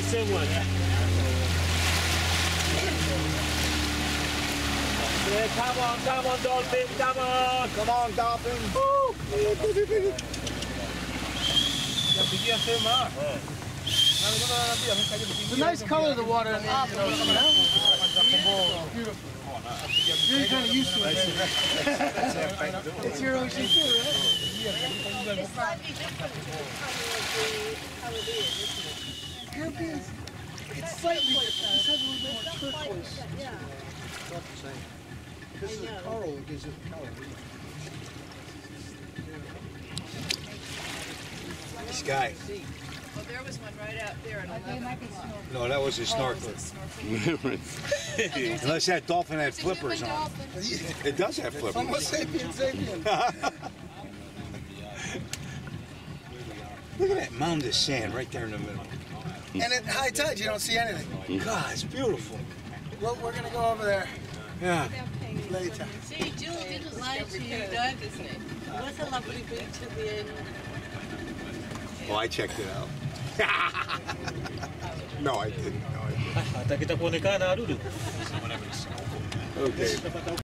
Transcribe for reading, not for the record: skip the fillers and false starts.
same one. Yeah, come on, dolphin, come on! Come on, dolphin! It's a nice color, the water in there. Beautiful. You're kind of used to it. It's your ocean too, right? It's slightly different to the colour of the Caribbean, isn't it? Caribbean, it's slightly different. This has a little bit more turquoise. Yeah. It's not the same. This is a coral that gives it color. This guy. Well, there was one right out there at 11 o'clock. No, that was his snorkeler. Unless that dolphin had flippers on. It does have flippers. Almost sapien. Look at that mound of sand right there in the middle. And at high tide, you don't see anything. God, it's beautiful. Well, we're going to go over there Yeah. later. See, Jill didn't lie to you, Doug, isn't it? It was a lovely beach at the end. Oh, I checked it out. No, I didn't. No, I didn't. Kita pun ikan dulu. Okay.